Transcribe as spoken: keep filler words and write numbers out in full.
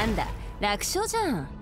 なんだ、楽勝じゃん。